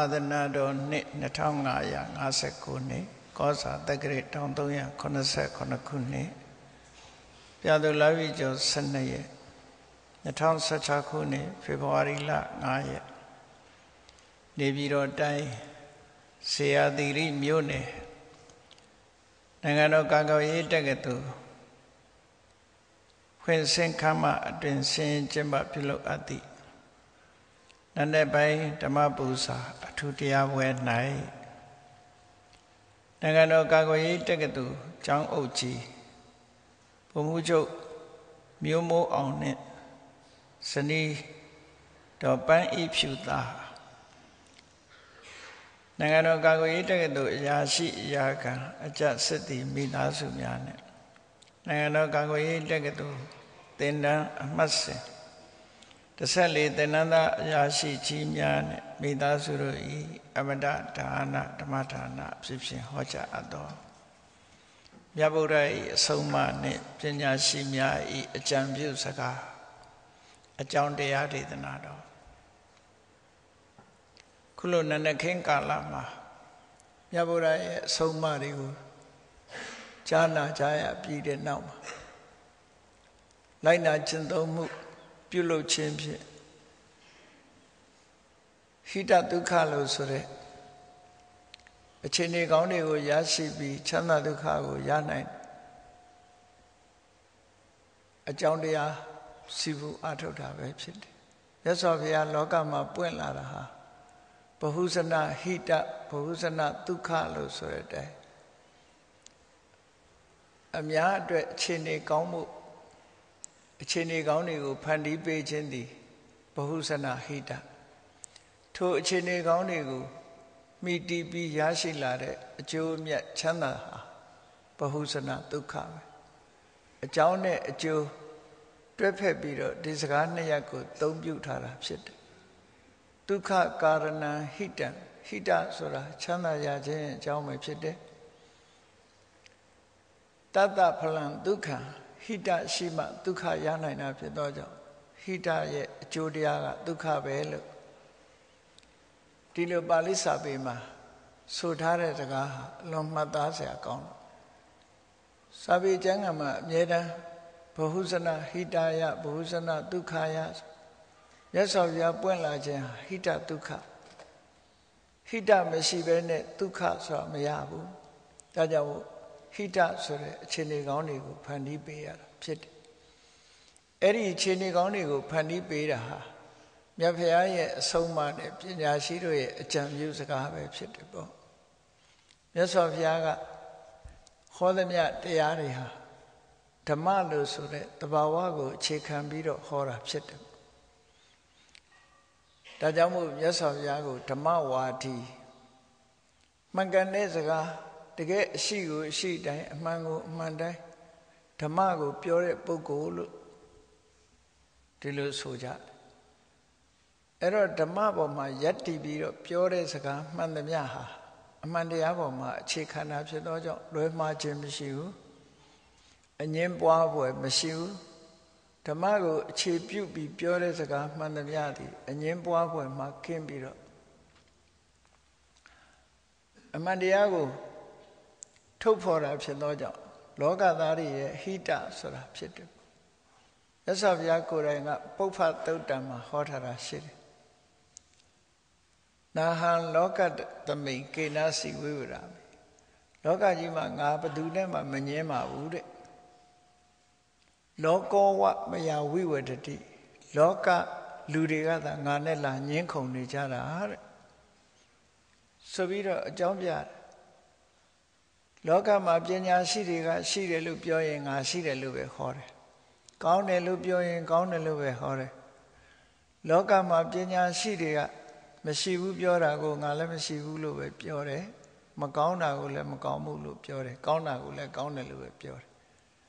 သနာတော်နှစ်2559နှစ်ကောဇာတက္ကရာ1389ခုနှစ်ပြာသူလပြည့်ကျော်12ရက်2016ခုနှစ်ဖေဖော်ဝါရီလ5ရက်နေပြည်တော်တိုင်းဇေယျသီရိမြို့နယ်နိုင်ငံတော်ကာကွယ်ရေးတက္ကသိုလ်ဖွင့်စင်ခမ်းမအတွင်ဆင်းကျင်းပပြုလုပ်အပ်သည့်နန္ဒပိုင်းဓမ္မပူဇာအထူးတရားပွဲ၌နိုင်ငံတော်ကာကွယ်ရေးတက္ကသိုလ်ကျောင်းအုပ်ကြီးဗိုလ်မှူးချုပ်မျိုးမိုးအောင်နှင့်ဇနီးတော်ပန်းဤဖြူသားနိုင်ငံတော်ကာကွယ်ရေးတက္ကသိုလ်အရာရှိအရာခံအကြစစ်သည်မိသားစုများနဲ့နိုင်ငံတော်ကာကွယ်ရေးတက္ကသိုလ်သင်တန်းအမှတ်စဉ်14သင်္นานသားအရာရှိကြီးများနဲ့မိသားစုတို့၏အမတဒါနဓမ္မဒါနဖြစ်ဖြင့်ဟောကြားအပ်သောမြတ်ဗုဒ္ဓ၏အဆုံးအမနှင့်ပညာရှိများ၏အကြံပြုစကားအကြောင်းတရားဒေသနာတော်ခုလိုနန္ဒခင်းကာလမှာမြတ်ဗုဒ္ဓရဲ့အဆုံးအမတွေကိုကြားနာကြရပြီးတဲ့နောက်မှာလိုက်နာကျင့်သုံးမှုပြုလုပ်ခြင်းဖြင့်ဟိတဒုက္ခလို့ဆိုတဲ့အခြေအနေကောင်းတွေကိုရရှိပြီးချမ်းသာဒုက္ခကိုရနိုင်အကြောင်းတရားစီဘူးအထုတ်တာပဲဖြစ်တယ်။မြတ်စွာဘုရားလောကမှာပွင့်လာတာဟာဘဟုဇနဟိတဘဟုဇနဒုက္ခလို့ဆိုတဲ့အတိုင်းအများအတွက်အခြေအနေကောင်းမှုအခြေအနေကောင်းတွေကိုဖန်တီးပေးခြင်းသည်ဘဟုဇနဟိတထိုအခြေအနေကောင်းတွေကိုမိတီးပြီးရရှိလာတဲ့အကျိုးအမြတ်ချမ်းသာဟာဘဟုဇနဒုက္ခပဲအကြောင်းနဲ့အကျိုးတွဲဖက်ပြီးတော့ဒီစကားနှစ်ရပ်ကိုသုံးပြုထားတာဖြစ်တယ်ဒုက္ခကာရဏံဟိတံဟိတဆိုတာချမ်းသာရခြင်းအကြောင်းပဲဖြစ်တယ်တတ္တဖလံဒုက္ခဟိတရှိမှဒုက္ခရနိုင်တာဖြစ်သောကြောင့်ဟိတရဲ့အကျိုးတရားကဒုက္ခပဲလို့ဒီလိုပါဠိစာပေမှာဆိုထားတဲ့စကားဟာအလွန်မှတ်သားစရာကောင်းတယ်စာပေကျမ်းဂန်မှာအမြဲတမ်းဘဟုဇနဟိတယဘဟုဇနဒုက္ခယမြတ်စွာဘုရားပွင့်လာခြင်းဟိတဒုက္ခဟိတမရှိဘဲနဲ့ဒုက္ခဆိုတာမရဘူးဒါကြောင့်ဟိတဆိုတဲ့အခြေအနေကောင်းတွေကိုဖန်တီးပေးရတာဖြစ်တယ်အဲ့ဒီအခြေအနေကောင်းတွေကိုဖန်တီးပေးတာဟာမြတ်ဖရာရဲ့အဆုံးအမနဲ့ပညာရှိတို့ရဲ့အကြံပြုစကားပဲဖြစ်တယ်ပေါ့မြတ်စွာဘုရားကဟောသမျှတရားတွေဟာဓမ္မလို့ဆိုတဲ့တဘာဝကိုအခြေခံပြီးတော့ဟောတာဖြစ်တယ်ဒါကြောင့်မို့မြတ်စွာဘုရားကိုဓမ္မဝါဒီမှန်ကန်တဲ့စကားတကယ်အရှိကိုအရှိတိုင်းအမှန်ကိုအမှန်တိုင်းဓမ္မကိုပြောတဲ့ပုဂ္ဂိုလ်လို့ဒီလိုဆိုကြတယ်အဲ့တော့ဓမ္မပေါ်မှာယက်တည်ပြီးတော့ပြောတဲ့စကားမှန်သမျှဟာအမှန်တရားပေါ်မှာအခြေခံတာဖြစ်သောကြောင့်လွဲမှားခြင်းမရှိဘူးအငြင်းပွားဖွယ်မရှိဘူးဓမ္မကိုအခြေပြုပြီးပြောတဲ့စကားမှန်သမျှသည်အငြင်းပွားဖွယ်မှာကင်းပြီးတော့အမှန်တရားကိုထုတ်ဖော်တာဖြစ်သောကြောင့်လောကသားတွေရဲ့ဟိတဆိုတာဖြစ်တယ်မြတ်စွာဘုရားကိုယ်တိုင်ကပုပ္ဖသုတ်တံမှာဟောထားတာရှိတယ်နာဟံလောကသမိန်ကေနစီဝိဝရာမိလောကကြီးမှာငါဘယ်သူနဲ့မှမငြင်းပါဘူးတဲ့လောကောဝမယဝိဝတတိလောကလူတွေကသာငါနဲ့လာငြင်းခုန်နေကြတာတဲ့ဆိုပြီးတော့အကြောင်းပြတယ်လောကမှာပညာရှိတွေကရှိတယ်လို့ပြောရင်ငါရှိတယ်လို့ပဲဟောတယ်ကောင်းတယ်လို့ပြောရင်ကောင်းတယ်လို့ပဲဟောတယ်လောကမှာပညာရှိတွေကမရှိဘူးပြောတာကိုငါလည်းမရှိဘူးလို့ပဲပြောတယ်မကောင်းတာကိုလည်းမကောင်းဘူးလို့ပြောတယ်ကောင်းတာကိုလည်းကောင်းတယ်လို့ပဲပြောတယ်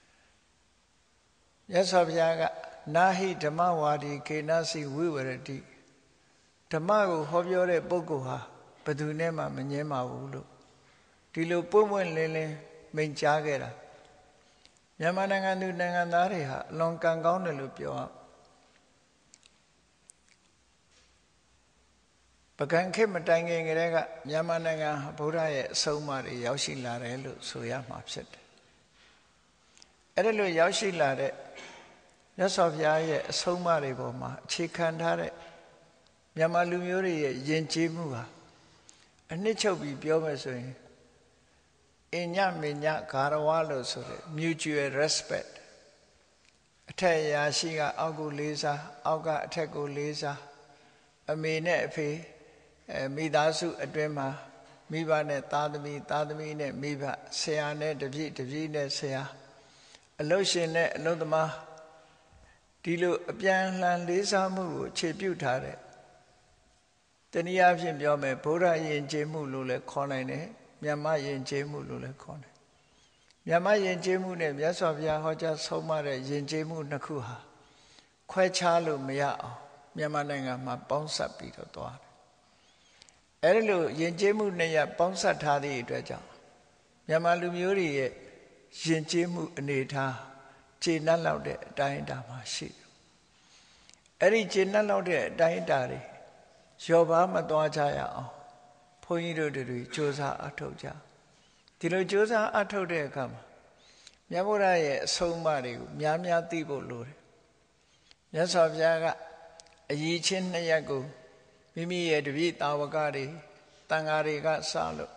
မြတ်စွာဘုရားကနာဟိဓမ္မဝါဒီကေနစီဝိဝရတိဓမ္မကိုဟောပြောတဲ့ပုဂ္ဂိုလ်ဟာဘယ်သူနဲ့မှမငြင်းပါဘူးလို့ဒီလိုပွင့်ပွင့်လင်းလင်းမိန့်ကြားခဲ့တာမြန်မာနိုင်ငံသူနိုင်ငံသားတွေဟာအလွန်ကံကောင်းတယ်လို့ပြောပကံခေတ်မတိုင်ခင်ကတည်းကမြန်မာနိုင်ငံဗုဒ္ဓရဲ့အဆုံးအမတွေရောက်ရှိလာတယ်လို့ဆိုရမှာဖြစ်တယ်အဲ့ဒါလို့ရောက်ရှိလာတဲ့မြတ်စွာဘုရားရဲ့အဆုံးအမတွေပေါ်မှာအခြေခံထားတဲ့မြန်မာလူမျိုးတွေရဲ့ယဉ်ကျေးမှုဟာအနှစ်ချုပ်ပြီးပြောမယ်ဆိုရင်အညမညဂါရဝလို့ဆိုတဲ့ mutual respect အထက်အရာရှိကအောက်ကိုလေးစားအောက်ကအထက်ကိုလေးစားအမေနဲ့အဖေမိသားစုအတွင်းမှာမိဘနဲ့သားသမီးသားသမီးနဲ့မိဘဆရာနဲ့တပည့်တပည့်နဲ့ဆရာအလုပ်ရှင်နဲ့အလုပ်သမားဒီလိုအပြန်အလှန်လေးစားမှုကိုခြေပြုထားတဲ့တနည်းအားဖြင့်ပြောမယ်ဗုဒ္ဓယဉ်ကျေးမှုလို့လည်းခေါ်နိုင်တယ်မြန်မာယဉ်ကျေးမှုလို့လည်းခေါ်တယ်မြန်မာယဉ်ကျေးမှုနဲ့မြတ်စွာဘုရားဟောကြားဆုံးမတဲ့ယဉ်ကျေးမှုနှစ်ခုဟာခွဲခြားလို့မရအောင်မြန်မာနိုင်ငံမှာပေါင်းစပ်ပြီးတော့သွားတယ်အဲဒီလိုယဉ်ကျေးမှုနှစ်ရပ်ပေါင်းစပ်ထားသည့်အတွက်ကြောင့်မြန်မာလူမျိုးတွေရဲ့ယဉ်ကျေးမှုအနေထားခြေနှက်လောက်တဲ့အတိုင်းအတာမှာရှိတယ်အဲ့ဒီခြေနှက်လောက်တဲ့အတိုင်းအတာတွေလျော့ပါမသွားကြရအောင်ဘုန်းကြီးတို့တွေစ조사အထောက်ကြဒီလိုစ조사အထောက်တဲ့အခါမှာမြတ်ဗုဒ္ဓရဲ့အဆုံးအမတွေကိုများများသိဖို့လိုတယ်မြတ်စွာဘုရားကအရည်ချင်းနှစ်ရပ်ကိုမိမိရဲ့တပည့်တာဝကတွေတန်ဃာတွေကစလို့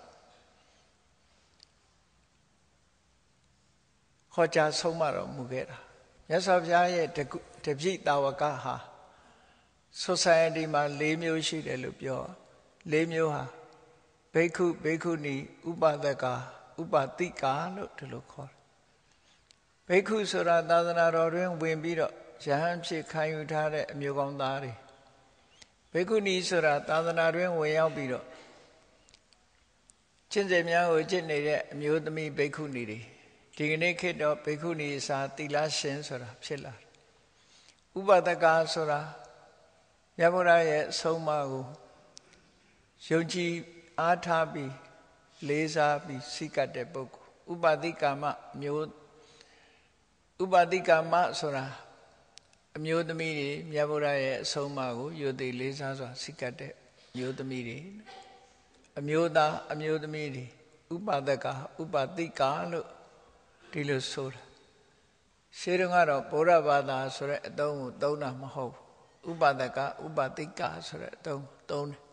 ဟောကြားဆုံးမတော်မူခဲ့တာမြတ်စွာဘုရားရဲ့တပည့်တာဝကဟာ society မှာ၄မျိုးရှိတယ်လို့ပြော၄မျိုးဟာဘိက္ခုဘိက္ခုနီဥပဒကဥပတိကာလို့ဒီလိုခေါ်တယ်ဘိက္ခုဆိုတာသာသနာတော်တွင်ဝင်ပြီးတော့ယဟန်ဖြစ်ခံယူထားတဲ့အမျိုးကောင်းသားတွေဘိက္ခုနီဆိုတာသာသနာတွင်ဝင်ရောက်ပြီးတော့ကျင့်စဉ်များကိုကျင့်နေတဲ့အမျိုးသမီးဘိက္ခုနီတွေဒီကနေ့ခေတ်တော့ဘိက္ခုနီစာသီလရှင်ဆိုတာဖြစ်လာတယ်ဥပဒကဆိုတာမြတ်ဗုဒ္ဓရဲ့အဆုံးအမကိုယုံကြည်အားထားပြီးလေးစားပြီးစိတ်ကပ်တဲ့ပုဂ္ဂိုလ်ဥပတိကာမမျိုးဥပတိကာမဆိုတာအမျိုးသမီးတွေမြတ်ဗုဒ္ဓရဲ့အဆုံးအမကိုယုံသိလေးစားစွာစိတ်ကပ်တဲ့မျိုးသမီးတွေအမျိုးသားအမျိုးသမီးတွေဥပဒကဥပတိကာလို့ဒီလိုဆိုတာရှင်းတော့ကတော့ဗုဒ္ဓဘာသာဆိုတဲ့အသုံးကိုသုံးတာမဟုတ်ဘူးဥပဒကဥပတိကာဆိုတဲ့အသုံးသုံးတယ်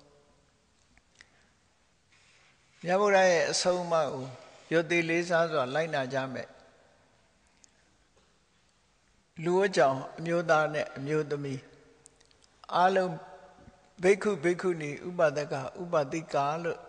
မြတ်ဗုဒ္ဓရဲ့အဆုံးအမကိုယုတ်တိလေးစားစွာလိုက်နာကြမယ်လူအကြောင်းအမျိုးသားနဲ့အမျိုးသမီးအားလုံးဘိက္ခုဘိက္ခုနီဥပဒကဥပတိကာလို့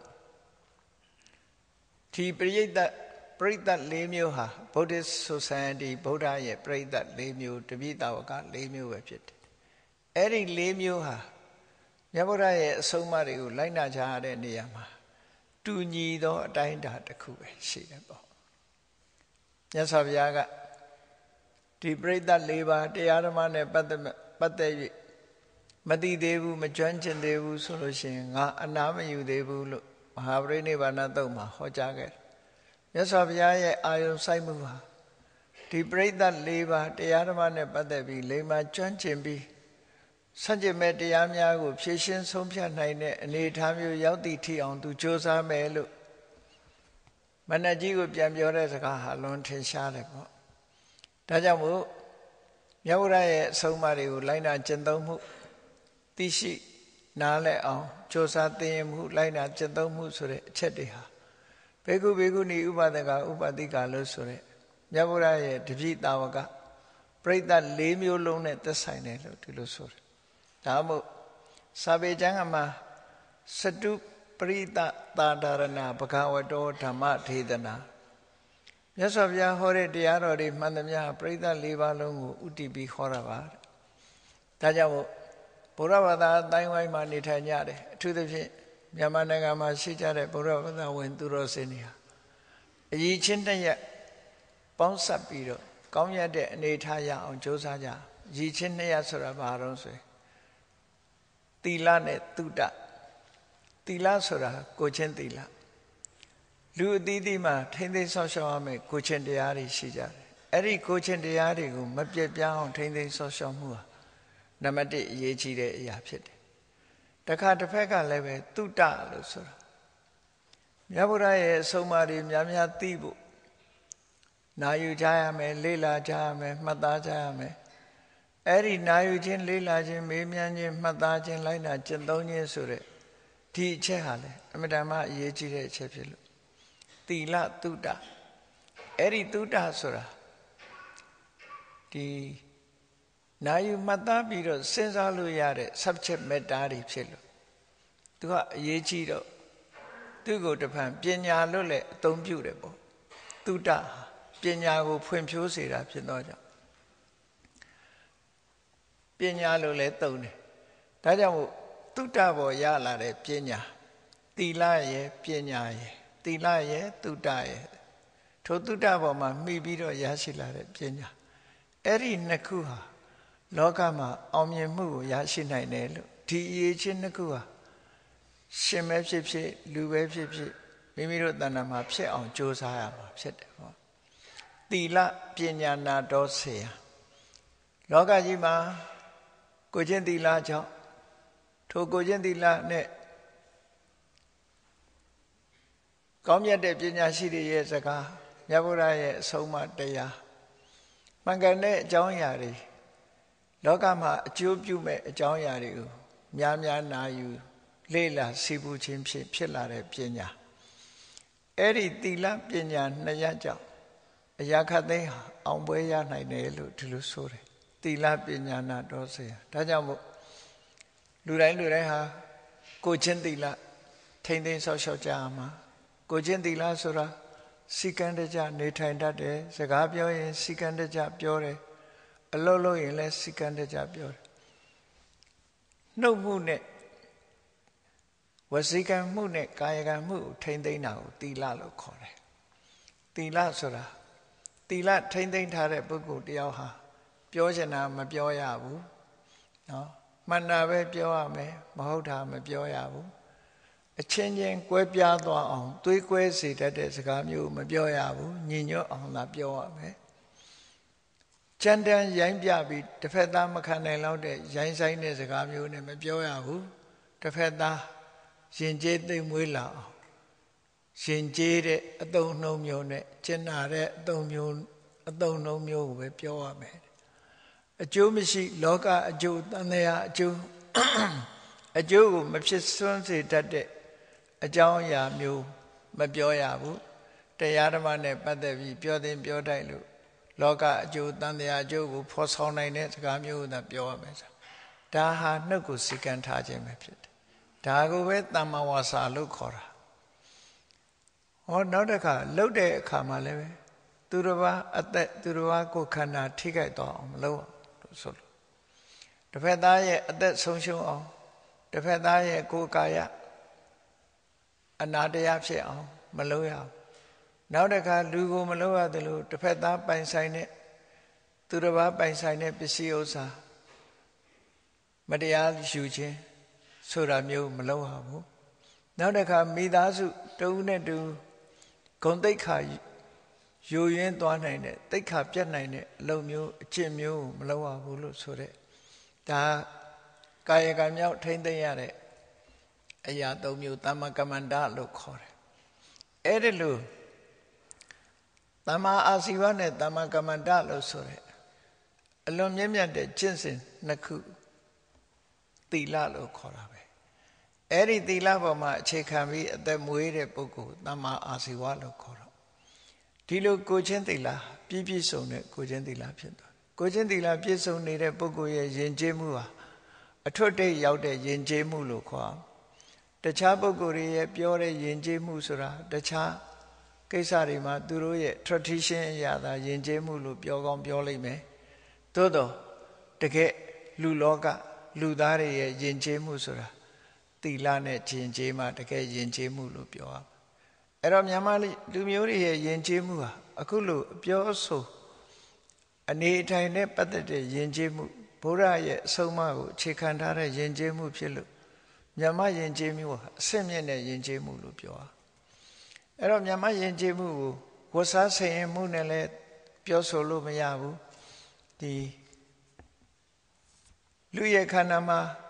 ဒီပရိသတ်၄မျိုးဟာ Buddhist Society ဗုဒ္ဓရဲ့ပရိသတ်၄မျိုးတပိဿဝက၄မျိုးပဲဖြစ်တယ်အဲ့ဒီ၄မျိုးဟာမြတ်ဗုဒ္ဓရဲ့အဆုံးအမတွေကိုလိုက်နာကြရတဲ့နေရာမှာတူညီသောအတိုင်းအတာတစ်ခုပဲရှိတယ်ပေါ့မြတ်စွာဘုရားကဒီပရိသတ်၄ပါးတရားဓမ္မနဲ့ပတ်သက်၍မသိသေးဘူးမကျွမ်းကျင်သေးဘူးဆိုလို့ရှိရင်ငါအနာမယူသေးဘူးလို့မဟာပရိနိဗ္ဗာန်သုတ်မှာဟောကြားခဲ့တယ်မြတ်စွာဘုရားရဲ့အာယုံစိုက်မှုဟာဒီပရိသတ်၄ပါးတရားဓမ္မနဲ့ပတ်သက်ပြီးလိမ္မာကျွမ်းကျင်ပြီးဆန့်ကျင်မဲ့တရားများကိုဖြည့်ရှင်းဆုံးဖြတ်နိုင်တဲ့အနေအထားမျိုးရောက်သည့်ထိအောင်သူစ조사မယ်လို့မနတ်ကြီးကိုပြန်ပြောတဲ့စကားဟာလွန်ထင်ရှားတယ်ပေါ့ဒါကြောင့်မို့မြတ်ဗုဒ္ဓရဲ့အဆုံးအမတွေကိုလိုက်နာကျင့်သုံးမှုသိရှိနားလည်အောင်စ조사သိရင်မှုလိုက်နာကျင့်သုံးမှုဆိုတဲ့အချက်တွေဟာဘေကုဘေကုနီဥပဒကဥပတိကာလို့ဆိုတဲ့မြတ်ဗုဒ္ဓရဲ့တပိဿဝကပရိသတ်၄မျိုးလုံးနဲ့သက်ဆိုင်တယ်လို့ဒီလိုဆိုတယ်ဒါမှမဟုတ်စာပေကျမ်းမှာစတုပရိသသာဒရဏဘဂဝတောဓမ္မဒေသနာမြတ်စွာဘုရားဟောတဲ့တရားတော်တွေမှန်သမျှပရိသတ်၄ပါးလုံးကိုဥတည်ပြီးဟောတာပါဒါကြောင့်မို့ဗုဒ္ဓဘာသာအတိုင်းဝိုင်းမှာနေထိုင်ကြတယ်အထူးသဖြင့်မြန်မာနိုင်ငံမှာရှိကြတဲ့ဗုဒ္ဓဘာသာဝင်သူတော်စင်တွေဟာအရည်ချင်းတစ်ရက်ပေါင်းစပ်ပြီးတော့ကောင်းရတဲ့အနေထားရအောင်ကြိုးစားကြရည်ချင်းနှစ်ရက်ဆိုတာဘာလို့ဆိုရင်သီလနဲ့သုတသီလဆိုတာကိုချင်းသီလလူအသီးသီးမှာထိမ့်သိမ်းဆောက်ရှောက်ရမယ်ကိုချင်းတရားတွေရှိကြတယ်အဲ့ဒီကိုချင်းတရားတွေကိုမပြတ်ပြားအောင်ထိမ့်သိမ်းဆောက်ရှောက်မှုဟာနံပါတ်1အရေးကြီးတဲ့အရာဖြစ်တယ်ခါတစ်ဖက်ကလည်းပဲတုတ္တလို့ဆိုတာမြတ်ဗုဒ္ဓရဲ့အဆုံးအမတွေများများသိဖို့နာယူကြရမယ်လေ့လာကြရမယ်မှတ်သားကြရမယ်အဲ့ဒီနာယူခြင်းလေ့လာခြင်းမေးမြန်းခြင်းမှတ်သားခြင်းလိုက်နာကျင့်သုံးခြင်းဆိုတဲ့ဒီအချက်ဟာလေအမြဲတမ်းအရေးကြီးတဲ့အချက်ဖြစ်လို့သီလတုတ္တအဲ့ဒီတုတ္တဆိုတာဒီနာယူမှတ်သားပြီးတော့စဉ်းစားလို့ရတဲ့ subject matter တွေဖြစ်လို့သူကအရေးကြီးတော့သူ့ကိုတဖန်ပညာလို့လည်းအသုံးပြုတယ်ပေါ့တုတ္တပညာကိုဖွံ့ဖြိုးစေတာဖြစ်တော့ကြောင့်ပညာလို့လည်းသုံးတယ်ဒါကြောင့်မို့တုတ္တဘောရလာတဲ့ပညာသီလရဲ့ပညာရဲ့သီလရဲ့တုတ္တရဲ့ထိုတုတ္တဘောမှာမှီပြီးတော့ရရှိလာတဲ့ပညာအဲ့ဒီနှစ်ခုဟာလောကမှာအောင်မြင်မှုကိုရရှိနိုင်တယ်လို့ဒီအရေးချင်းနှစ်ခုဟာရှင်ပဲဖြစ်ဖြစ်လူပဲဖြစ်ဖြစ်မိမိတို့တဏ္ဍာမှာဖြစ်အောင်ကြိုးစားရမှာဖြစ်တယ်ပေါ့သီလပညာနာတော်ဆေယလောကကြီးမှာကိုချင်းသီလကြောင့်ထိုကိုချင်းသီလနဲ့ကောင်းမြတ်တဲ့ပညာရှိတွေရဲ့စကားမြတ်ဗုဒ္ဓရဲ့အဆုံးအမတရားမှန်ကန်တဲ့အကြောင်းအရာတွေလောကမှာအကျိုးပြုမဲ့အကြောင်းအရာတွေကိုများများနာယူလေ့လာစီပူခြင်းဖြင့်ဖြစ်လာတဲ့ပညာအဲ့ဒီသီလပညာနှစ်ရပ်ကြောင့်အရာခတ်သိမ်းဟာအောင်ပွဲရနိုင်တယ်လို့ဒီလိုဆိုတယ်သီလပညာနာတော်စေဒါကြောင့်မို့လူတိုင်းဟာကိုချင်းသီလထိမ့်သိမ်းဆောက်ရှောက်ကြရမှာကိုချင်းသီလဆိုတာစီကံတကြနေထိုင်တတ်တယ်စကားပြောရင်စီကံတကြပြောတယ်အလုပ်လုပ်ရင်လည်းစီကံတကြပြောတယ်နှုတ်မှုနဲ့ဝစီကံမှုနဲ့ကာယကံမှုကိုထိမ့်သိမ်းတာကိုသီလလို့ခေါ်တယ်သီလဆိုတာသီလထိမ့်သိမ်းထားတဲ့ပုဂ္ဂိုလ်တယောက်ဟာပြောချင်တာမပြောရဘူးနော်မှန်တာပဲပြောရမယ်မဟုတ်တာမပြောရဘူးအချင်းချင်းကွဲပြားသွားအောင်သွေးကွဲစေတတ်တဲ့စကားမျိုးမပြောရဘူးညီညွတ်အောင်သာပြောရမယ်ကြမ်းတမ်းရိုင်းပြပြီးတစ်ဖက်သားမခံနိုင်တော့တဲ့ရိုင်းဆိုင်တဲ့စကားမျိုးနဲ့မပြောရဘူးတစ်ဖက်သားရင်ကျေးသိမ့်မွေးလာအောင်ရင်ကျေးတဲ့အသုံးနှုန်းမျိုးနဲ့ကျင်နာတဲ့အသုံးနှုန်းမျိုးကိုပဲပြောရမယ်အကျိုးမရှိလောကအကျိုးတန်တရားအကျိုးကိုမဖြစ်စွန်းစေတတ်တဲ့အကြောင်းအရာမျိုးမပြောရဘူးတရားဓမ္မနဲ့ပတ်သက်ပြီးပြောသင်ပြောတိုက်လို့လောကအကျိုးတန်တရားအကျိုးကိုဖော်ဆောင်နိုင်တဲ့စကားမျိုးကိုသာပြောရမယ်ဆိုဒါဟာနှုတ်ကိုစီကံထားခြင်းပဲဖြစ်တယ်ဒါကိုပဲတမ္မာဝါစာလို့ခေါ်တာဟောနောက်တစ်ခါလှုပ်တဲ့အခါမှာလည်းပဲသူတစ်ပါးအသက်သူတစ်ပါးကိုယ်ခန္ဓာထိခိုက်သွားအောင်မလုပ်လို့ဆိုလို့တစ်ဖက်သားရဲ့အသက်ဆုံးရှုံးအောင်တစ်ဖက်သားရဲ့ကိုယ်ကာယအနာတရားဖြစ်အောင်မလုပ်ရဘူးနောက်တစ်ခါလူကိုမလုပ်ရသလိုတစ်ဖက်သားပိုင်ဆိုင်တဲ့သူတစ်ပါးပိုင်ဆိုင်တဲ့ပစ္စည်းဥစ္စာမတရားယူခြင်းဆိုတာမျိုးမလုပ်ရဘူးနောက်တစ်ခါမိသားစုတဦးနဲ့တူဂုဏ်သိက္ခာယိုယွင်းသွားနိုင်တဲ့သိက္ခာပြတ်နိုင်တဲ့အလုပ်မျိုးအကျင့်မျိုးမလုပ်ရဘူးလို့ဆိုတဲ့ဒါကာယကံမြောက်ထိမ့်သိမ်းရတဲ့အရာ၃မျိုးသမ္မာကမ္မန္တလို့ခေါ်တယ်အဲ့ဒီလိုသမ္မာအာဇီဝနဲ့သမ္မာကမ္မန္တလို့ဆိုတဲ့အလွန်မြင့်မြတ်တဲ့ကျင့်စဉ်နှစ်ခုသီလလို့ခေါ်တာပဲအဲ့ဒီသီလပေါ်မှာအခြေခံပြီးအသက်မွေးတဲ့ပုဂ္ဂိုလ်သမ္မာအာဇီဝလို့ခေါ်တော့ဒီလိုကိုချင်းသီလပြည့်စုံတဲ့ကိုချင်းသီလဖြစ်သွားကိုချင်းသီလပြည့်စုံနေတဲ့ပုဂ္ဂိုလ်ရဲ့ယဉ်ကျေးမှုဟာအထွတ်တိတ်ရောက်တဲ့ယဉ်ကျေးမှုလို့ခေါ်တခြားပုဂ္ဂိုလ်တွေရဲ့ပြောတဲ့ယဉ်ကျေးမှုဆိုတာတခြားကိစ္စတွေမှာသူတို့ရဲ့ tradition အရာသာယဉ်ကျေးမှုလို့ပြောကောင်းပြောလိမ့်မယ်သို့တော့တကယ်လူလောကလူသားတွေရဲ့ယဉ်ကျေးမှုဆိုတာသီလနဲ့ယဉ်ကျေးမှတကယ်ယဉ်ကျေးမှုလို့ပြောရမှာအဲ့တော့မြန်မာလူမျိုးတွေရဲ့ယဉ်ကျေးမှုဟာအခုလိုအပြောအဆိုအနေအထိုင်နဲ့ပတ်သက်တဲ့ယဉ်ကျေးမှုဘုရားရဲ့အဆုံးအမကိုအခြေခံထားတဲ့ယဉ်ကျေးမှုဖြစ်လို့မြန်မာယဉ်ကျေးမှုဟာအဆင့်မြင့်တဲ့ယဉ်ကျေးမှုလို့ပြောတာအဲ့တော့မြန်မာယဉ်ကျေးမှုကိုဝတ်စားဆင်ရင်မှုနဲ့လည်းပြောဆိုလို့မရဘူးဒီလူရဲ့ခန္ဓာမှာပ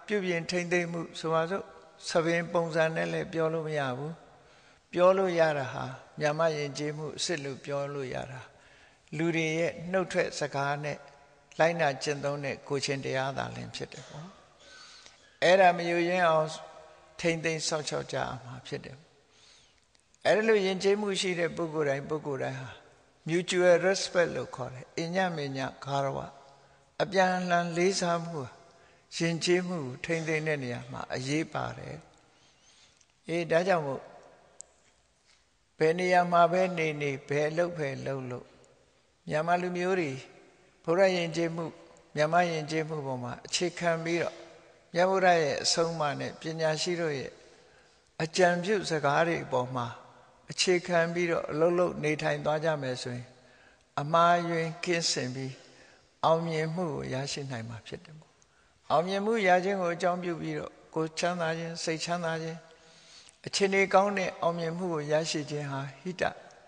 ပြုပြင်ထိမ့်သိမ့်မှုဆိုပါစို့သဘင်ပုံစံနဲ့လည်းပြောလို့မရဘူးပြောလို့ရတာဟာမြတ်မယဉ်ကျေးမှုအစ်စ်လို့ပြောလို့ရတာလူတွေရဲ့နှုတ်ထွက်စကားနဲ့လိုက်နာကျင့်သုံးတဲ့ကိုချင်းတရားသာလင်ဖြစ်တယ်ပေါ့အဲ့ဒါမယူရင်းအောင်ထိမ့်သိမ့်ဆောက်ချောက်ကြမှာဖြစ်တယ်အဲ့ဒါလို့ယဉ်ကျေးမှုရှိတဲ့ပုဂ္ဂိုလ်တိုင်းဟာ mutual respect လို့ခေါ်တယ်အညမညဂါရဝအပြန်အလှန်လေးစားမှုယဉ်ကျေးမှုထိမ့်သိမ့်တဲ့နေရာမှာအရေးပါတယ်ဒါကြောင့်မို့ဘယ်နေရာမှာပဲနေဘယ်လုပ်လို့မြန်မာလူမျိုးတွေဘုရားယဉ်ကျေးမှုမြန်မာယဉ်ကျေးမှုပေါ်မှာအခြေခံပြီးတော့မြတ်ဗုဒ္ဓရဲ့အဆုံးအမနဲ့ပညာရှိတို့ရဲ့အကြံပြုစကားတွေအပေါ်မှာအခြေခံပြီးတော့အလုံးလုံးနေထိုင်သွားကြမယ်ဆိုရင်အမှားယွင်းကင်းစင်ပြီးအောင်မြင်မှုကိုရရှိနိုင်မှာဖြစ်တယ်ပေါ့အောင်မြင်မှုရခြင်းကိုအကြောင်းပြုပြီးတော့ကိုယ်ချမ်းသာခြင်းစိတ်ချမ်းသာခြင်းအခြေအနေကောင်းတဲ့အောင်မြင်မှုကိုရရှိခြင်းဟာဟိတ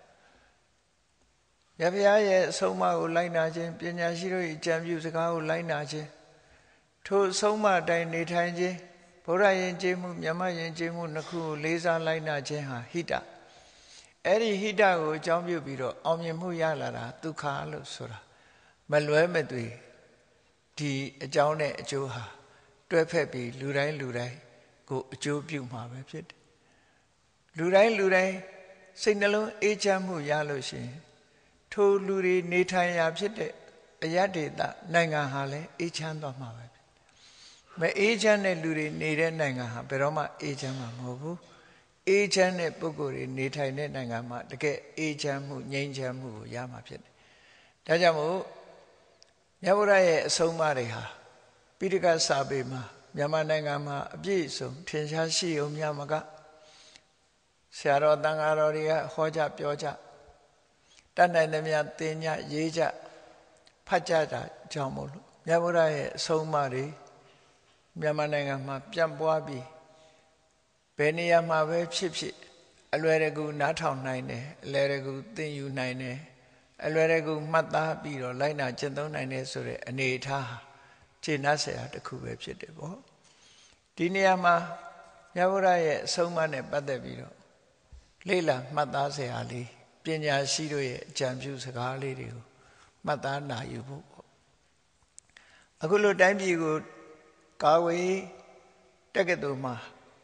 ရဖျားရဲ့အဆုံးအမကိုလိုက်နာခြင်းပညာရှိတို့ရဲ့အကြံပြုစကားကိုလိုက်နာခြင်းထိုအဆုံးအမတိုင်းနေထိုင်ခြင်းဘုရားယဉ်ကျေးမှုမြတ်မယဉ်ကျေးမှုနှစ်ခုကိုလေးစားလိုက်နာခြင်းဟာဟိတအဲ့ဒီဟိတကိုအကြောင်းပြုပြီးတော့အောင်မြင်မှုရလာတာဒုက္ခလို့ဆိုတာမလွဲမသွေဒီအကြောင်းနဲ့အကျိုးဟာတွဲဖက်ပြီးလူတိုင်းကိုအကျိုးပြုမှာပဲဖြစ်တယ်လူတိုင်းစိတ်နှလုံးအေးချမ်းမှုရလို့ရှိရင်ထိုလူတွေနေထိုင်ရာဖြစ်တဲ့အယတ္တေတနိုင်ငံဟာလည်းအေးချမ်းသွားမှာပဲမအေးချမ်းတဲ့လူတွေနေတဲ့နိုင်ငံဟာဘယ်တော့မှအေးချမ်းမှာမဟုတ်ဘူးအေးချမ်းတဲ့ပုဂ္ဂိုလ်တွေနေထိုင်တဲ့နိုင်ငံမှာတကယ်အေးချမ်းမှုငြိမ်းချမ်းမှုကိုရမှာဖြစ်တယ်ဒါကြောင့်မို့မြတ်ဗုဒ္ဓရဲ့အဆုံးအမတွေဟာပိဋကစာပေမှာမြန်မာနိုင်ငံမှာအပြည့်အစုံထင်ရှားရှိုံများမကဆရာတော်တန်ဃာတော်တွေကဟောကြပြောကြတတ်နိုင်သမျှသင်ညရေးကြဖတ်ကြတာကြောင့်မို့လို့မြတ်ဗုဒ္ဓရဲ့အဆုံးအမတွေမြန်မာနိုင်ငံမှာပြန့်ပွားပြီးဘယ်နေရာမှာပဲဖြစ်အလွယ်တကူနားထောင်နိုင်တယ်အလွယ်တကူသင်ယူနိုင်တယ်အလွယ်တကူမှတ်သားပြီးတော့လိုက်နာကျင့်သုံးနိုင်တယ်ဆိုတဲ့အနေအထားခြေနှက်ဆရာတစ်ခုပဲဖြစ်တယ်ပေါ့ဒီနေရာမှာမြတ်ဗုဒ္ဓရဲ့အဆုံးအမနဲ့ပတ်သက်ပြီးတော့လေ့လာမှတ်သားဆရာလေးပညာရှိတို့ရဲ့အကြံပြုစကားလေးတွေကိုမှတ်သားနာယူဖို့ပေါ့အခုလိုတိုင်းပြည်ကိုကာဝေးတက္ကသိုလ်မှာ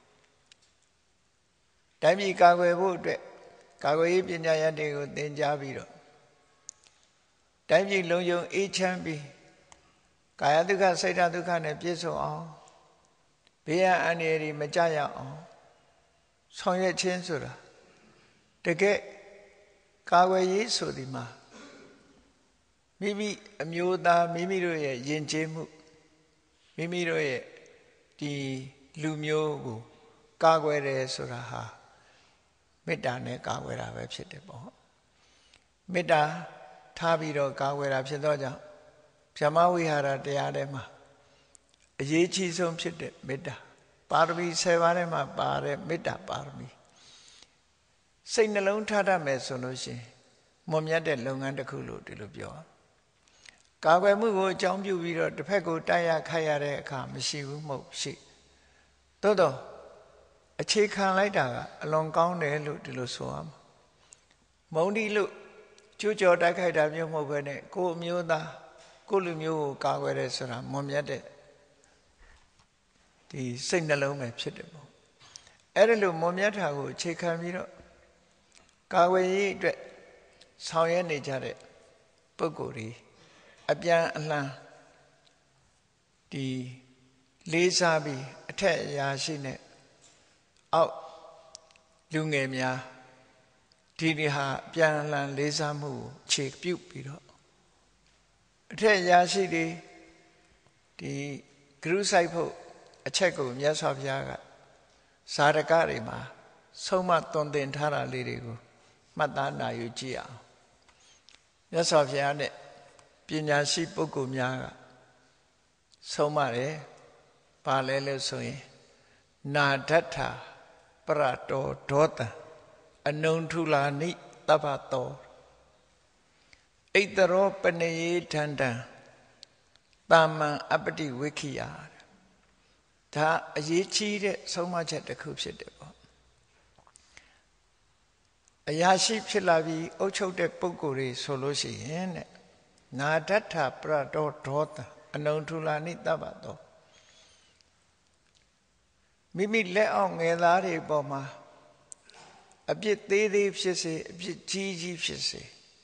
တိုင်းပြည်ကာကွယ်ဖို့အတွက်ကာကွယ်ရေးပညာရပ်တွေကိုသင်ကြားပြီးတော့တိုင်းပြည်လုံခြုံအေးချမ်းပြီးကာယဒုက္ခစိတ်ဓာတ်ဒုက္ခနဲ့ပြည့်စုံအောင်ဘေးရန်အန္တရာယ်တွေမကြရအောင်ဆောင်ရွက်ခြင်းဆိုတာတကယ်ကာကွယ်ရေးဆိုဒီမှာမိမိအမျိုးသားမိမိတို့ရဲ့ယဉ်ကျေးမှုမိမိတို့ရဲ့ဒီလူမျိုးကိုကာကွယ်တယ်ဆိုတာဟာမေတ္တာနဲ့ကာကွယ်တာပဲဖြစ်တယ်ပေါ့မေတ္တာထားပြီးတော့ကာကွယ်တာဖြစ်တော့ကြောင့်ဗြဟ္မဝိဟာရတရားထဲမှာအရေးကြီးဆုံးဖြစ်တဲ့မေတ္တာပါရမီ10ပါးထဲမှာပါတဲ့မေတ္တာပါရမီစိတ်နှလုံးထားတတ်မယ်ဆိုလို့ရှိရင်မွန်မြတ်တဲ့လုပ်ငန်းတစ်ခုလို့ဒီလိုပြောကာကွယ်မှုကိုအကြောင်းပြုပြီးတော့တစ်ဖက်ကိုတိုက်ရခိုက်ရတဲ့အခါမရှိဘူးမဟုတ်ရှိသို့တော့အခြေခံလိုက်တာကအလွန်ကောင်းတယ်လို့ဒီလိုဆိုရမှာမုံဒီလို့ကျိုးကြော်တိုက်ခိုက်တာမျိုးမဟုတ်ဘဲနဲ့ကိုယ်အမျိုးသားကိုယ်လူမျိုးကိုကာကွယ်တယ်ဆိုတာမွန်မြတ်တဲ့ဒီစိတ်နှလုံးပဲဖြစ်တယ်ပေါ့အဲ့ဒါလို့မွန်မြတ်တာကိုအခြေခံပြီးတော့ကာကွယ်ရေးအတွက်ဆောင်ရွက်နေကြတဲ့ပုဂ္ဂိုလ်တွေအပြန်အလှန်ဒီလေးစားပြီးအထက်အရာရှိနဲ့အောက်လူငယ်များဒီနေ့ဟာအပြန်အလှန်လေးစားမှုကိုခြေပြုတ်ပြီးတော့အထက်အရာရှိတွေဒီဂရုစိုက်ဖို့အချက်ကိုမြတ်စွာဘုရားကဇာတကတွေမှာဆုံးမသွန်သင်ထားတာလေးတွေကိုမှတ်သားနာယူကြည့်အောင်မြတ်စွာဘုရားနဲ့ပညာရှိပုဂ္ဂိုလ်များကဆုံးမတယ်ဘာလဲလို့ဆိုရင်နာဒဋ္ဌာပရတောဒောတံအနုံထုလာနိတပ္ပတောဣတရောပနယေထန္တံတာမံအပတိဝိခိယဒါအရေးကြီးတဲ့ဆုံးမချက်တစ်ခုဖြစ်တယ်ပေါ့အရာရှိဖြစ်လာပြီးအုပ်ချုပ်တဲ့ပုဂ္ဂိုလ်တွေဆိုလို့ရှိရင်တဲ့နာဒဋ္ဌပရတောဒေါသအနုထူလာနိတပ္ပတောမိမိလက်အောက်ငယ်သားတွေပေါ်မှာအပြစ်သေးသေးဖြစ်စေအပြစ်ကြီးကြီးဖြစ်စေ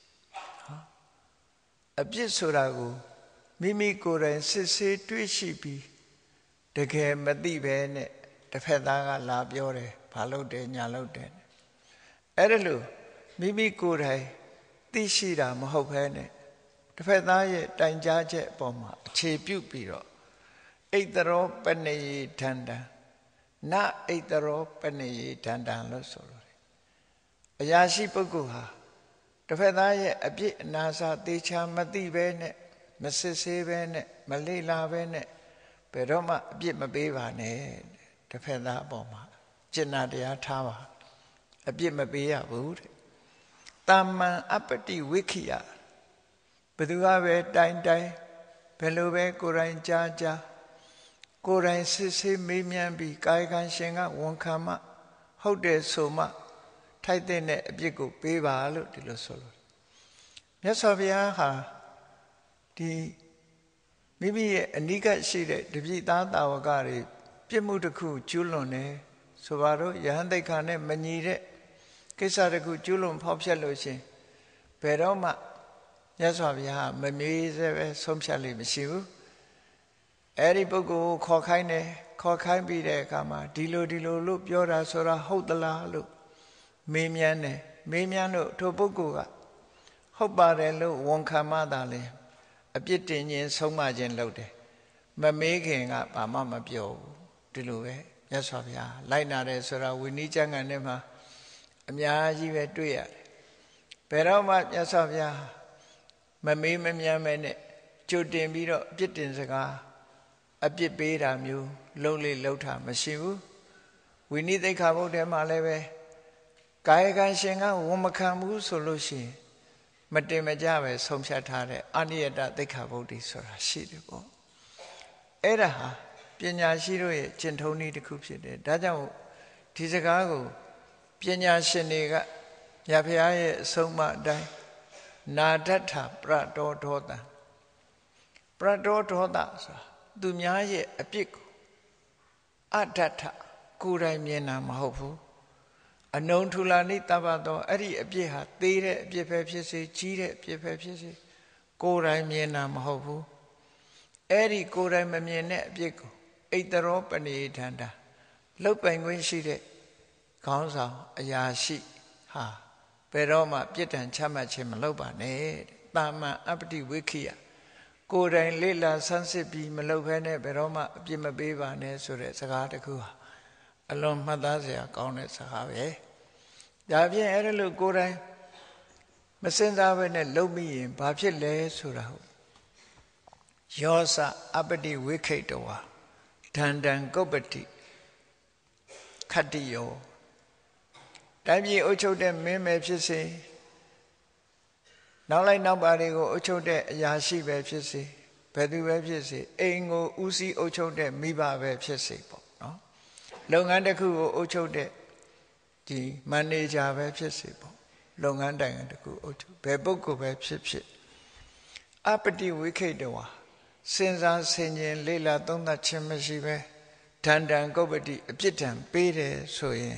အပြစ်ဆိုတာကိုမိမိကိုယ်တိုင်စစ်ဆေးတွေ့ရှိပြီးတကယ်မသိပဲနဲ့တစ်ဖက်သားကလာပြောတယ်ဘာလုပ်တယ်ညာလုပ်တယ်အဲ့ဒါလို့မိမိကိုယ်တိုင်သိရှိတာမဟုတ်ဘဲနဲ့တစ်ဖက်သားရဲ့တိုင်ကြားချက်အပေါ်မှာအခြေပြုပြီးတော့ဣတရောပနေယဒန္တံနဣတရောပနေယဒန္တံလို့ဆိုလို့အရာရှိပုဂ္ဂိုလ်ဟာတစ်ဖက်သားရဲ့အပြစ်အနာစာသေချာမသိပဲနဲ့မစစ်ဆေးပဲနဲ့မလေ့လာပဲနဲ့ဘယ်တော့မှအပြစ်မပေးပါနဲ့တစ်ဖက်သားအပေါ်မှာကျင့်နာတရားထားပါအပြစ်မပေးရဘူးတဲ့တာမန်အပ္ပတိဝိခိယဘယ်သူကပဲတိုင်တိုင်ဘယ်လိုပဲကိုယ်တိုင်ကြားကြားကိုယ်တိုင်စစ်ဆေးမေးမြန်းပြီးကာယကံရှင်ကဝန်ခံမှဟုတ်တယ်ဆိုမှထိုက်တဲ့အပြစ်ကိုပေးပါလို့ဒီလိုဆိုလို့မြတ်စွာဘုရားဟာဒီမိမိရဲ့အနိကရှိတဲ့တပိသားတာဝကတွေပြစ်မှုတစ်ခုကျူးလွန်တယ်ဆိုပါတော့ယဟန်တိတ်ခါနဲ့မညီတဲ့ကိစ္စတစ်ခုကျူးလွန်ဖောက်ဖျက်လို့ရှင်ဘယ်တော့မှမြတ်စွာဘုရားမမေးစေပဲဆုံးဖြတ်လိမ့်မရှိဘူးအဲ့ဒီပုဂ္ဂိုလ်ကိုခေါ်ခိုင်းတယ်ခေါ်ခိုင်းပြီးတဲ့အခါမှာဒီလိုလို့ပြောတာဆိုတာဟုတ်သလားလို့မေးမြန်းတယ်မေးမြန်းလို့ထိုပုဂ္ဂိုလ်ကဟုတ်ပါတယ်လို့ဝန်ခံမှသာလေအပြစ်တင်ခြင်းဆုံးမခြင်းလုပ်တယ်မမေးခင်ကဘာမှမပြောဘူးဒီလိုပဲမြတ်စွာဘုရားလိုက်နာတယ်ဆိုတာဝိနည်းကျမ်းဂန်ထဲမှာအများကြီးပဲတွေ့ရတယ်ဘယ်တော့မှမြတ်စွာဘုရားမမေးမမြန်းမဲနဲ့ကြိုတင်ပြီးတော့အပြစ်တင်စကားအပြစ်ပေးတာမျိုးလုံးလေလှုပ်တာမရှိဘူးဝိနည်းသိက္ခာပုဒ်ထဲမှာလည်းပဲကာယကံရှင်ကဝန်မခံဘူးဆိုလို့ရှိရင်မတင်မကြပဲဆုံးဖြတ်ထားတဲ့အနိယတသိက္ခာပုဒ်ဆိုတာရှိတယ်ပေါ့အဲ့ဒါဟာပညာရှိတို့ရဲ့ကျင့်ထုံးနည်းတစ်ခုဖြစ်တယ်ဒါကြောင့်ဒီစကားကိုပညာရှင်တွေကမြတ်ဖရာရဲ့အဆုံးအမအတိုင်းနာဒဋ္ဌပရတောဒေါသပရတောဒေါသဆိုတာသူများရဲ့အပြစ်ကိုအဒဋ္ဌကိုယ်တိုင်မြင်တာမဟုတ်ဘူးအနုထူလာနိတပ္ပတောအဲ့ဒီအပြစ်ဟာသေးတဲ့အပြစ်ပဲဖြစ်စေကြီးတဲ့အပြစ်ပဲဖြစ်စေကိုယ်တိုင်မြင်တာမဟုတ်ဘူးအဲ့ဒီကိုယ်တိုင်မမြင်တဲ့အပြစ်ကိုဣတရောပနေဒန္တာလှုပ်ပိုင်ခွင့်ရှိတဲ့ခေါင်းဆောင်အရာရှိဟာဘယ်တော့မှပြစ်ဒဏ်ချမှတ်ခြင်းမလုပ်ပါနဲ့တာမန်အပ္ပတိဝိခိယကိုယ်တိုင်လေ့လာဆန်းစစ်ပြီးမလုပ်ဘဲနဲ့ဘယ်တော့မှအပြစ်မပေးပါနဲ့ဆိုတဲ့စကားတစ်ခုဟာအလွန်မှတ်သားစရာကောင်းတဲ့စကားပဲဒါဖြင့်အဲ့ဒါလို့ကိုယ်တိုင်မစင်စားဘဲနဲ့လုပ်မိရင်ဘာဖြစ်လဲဆိုတာဟုတ်ယောစအပ္ပတိဝိခိတဝါဒန္တံကုပ္ပတိခတ္တိယောတိုင်းပြည်အုပ်ချုပ်တဲ့မင်းပဲဖြစ်စေနောက်လိုက်နောက်ပါတွေကိုအုပ်ချုပ်တဲ့အရာရှိပဲဖြစ်စေဘယ်သူပဲဖြစ်စေအိမ်ကိုဦးစီးအုပ်ချုပ်တဲ့မိဘပဲဖြစ်စေပေါ့နော်လုပ်ငန်းတစ်ခုကိုအုပ်ချုပ်တဲ့ဒီမန်နေဂျာပဲဖြစ်စေပေါ့လုပ်ငန်းတိုင်တစ်ခုအုပ်ချုပ်ဘယ်ပုဂ္ဂိုလ်ပဲဖြစ်အပ္ပတိဝိခိတဝါစဉ်းစားဆင်ခြင်လေ့လာသုံးသပ်ခြင်းမရှိပဲဒန္တံကုပ္ပတိအပြစ်ဒဏ်ပေးတယ်ဆိုရင်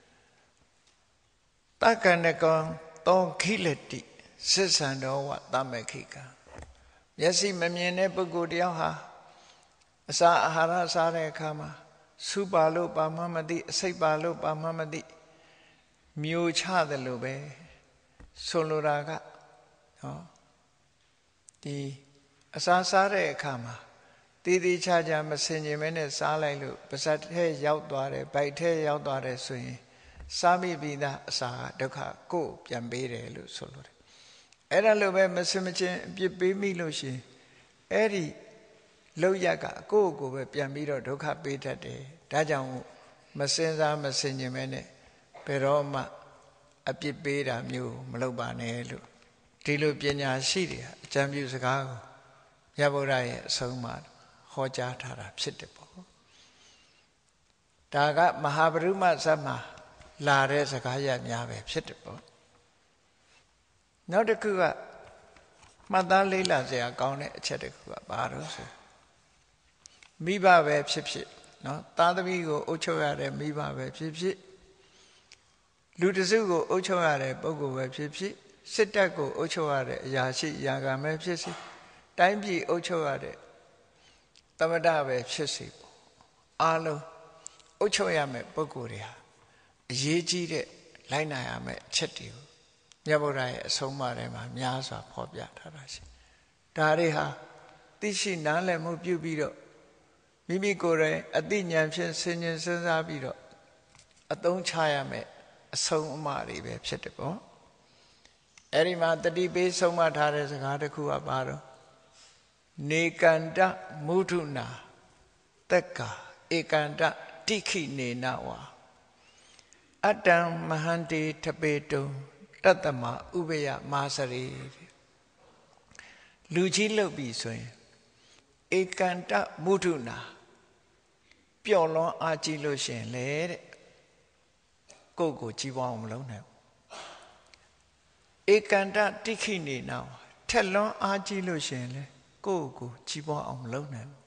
တက္ကနကံတောခိလတိစစ်ဆံတော်ဝတမခိကမျက်စိမမြင်တဲ့ပုဂ္ဂိုလ်တယောက်ဟာအစာအာဟာရစားတဲ့အခါမှာစူပါလို့ပါမှမသိအစိတ်ပါလို့ပါမှမသိမျိုးချတယ်လို့ပဲဆိုလိုတာကနော်ဒီအစာစားတဲ့အခါမှာတည်တည်ချာချာမစင်ကြင်မဲနဲ့စားလိုက်လို့ပါးစပ်ထဲရောက်သွားတယ်ဗိုက်ထဲရောက်သွားတယ်ဆိုရင်စားမိပြီးသားအစာဒုက္ခကိုပြန်ပေးတယ်လို့ဆိုလိုတယ်အဲ့ဒါလိုပဲမစင်မချင်းအပြစ်ပေးမိလို့ရှိရင်အဲ့ဒီလောက်ရကကိုယ့်ကိုယ်ပဲပြန်ပြီးတော့ဒုက္ခပေးတတ်တယ်ဒါကြောင့်မစင်စားမစင်ကြင်မဲနဲ့ဘယ်တော့မှအပြစ်ပေးတာမျိုးမလုပ်ပါနဲ့လို့ဒီလိုပညာရှိတွေအကြံပြုစကားကိုမြတ်ဗုဒ္ဓရဲ့အဆုံးအမဟောကြားထားတာဖြစ်တယ်ပေါ့ဒါကမဟာပရိမဇတ်မှာလာတဲ့စကားရပ်များပဲဖြစ်တယ်ပေါ့နောက်တစ်ခုကမှတ်သားလေးလာစရာကောင်းတဲ့အချက်တစ်ခုကဘာလို့ဆိုမိဘပဲဖြစ်ဖြစ်နော်သားသမီးကိုအုပ်ချုပ်ရတဲ့မိဘပဲဖြစ်ဖြစ်လူတစုကိုအုပ်ချုပ်ရတဲ့ပုဂ္ဂိုလ်ပဲဖြစ်ဖြစ်စစ်တပ်ကိုအုပ်ချုပ်ရတဲ့အရာရှိအရာခံပဲဖြစ်စေတိုင်းပြည်အုပ်ချုပ်ရတဲ့သမ္မတပဲဖြစ်စေပေါ့အားလုံးအုပ်ချုပ်ရမယ့်ပုဂ္ဂိုလ်တွေဟာအရေးကြီးတဲ့လိုက်နိုင်ရမယ့်အချက်တွေကိုမြတ်ဗုဒ္ဓရဲ့အဆုံးအမထဲမှာများစွာဖော်ပြထားတာရှိဒါတွေဟာသိရှိနားလည်မှုပြုပြီးတော့မိမိကိုယ်တိုင်အသိဉာဏ်ဖြင့်ဆင်ခြင်စဉ်းစားပြီးတော့အသုံးချရမယ်အဆုံးအမတွေပဲဖြစ်တယ်ပေါ့အဲ့ဒီမှာတတိပေးဆုံးမထားတဲ့စကားတစ်ခုကဘာတော့နေကန္တမုထုနာတက်ကာဧကန္တတိခိနေနဝါအတ္တံမဟန္တိထပေတုံတတ္တမဥပယမာစရိလူကြီးလုပ်ပြီဆိုရင်ဧကန္တမုထုနာပျော့လွန်အားကြီးလို့ရှင်လေတဲ့ကိုယ့်ကိုကြီးပွားအောင်မလုပ်နိုင်ဘူးဧကန္တတိခိနေနဝါထက်လွန်အားကြီးလို့ရှင်လေကိုယ့်ကိုကြီးပွားအောင်မလုပ်နိုင်ဘူး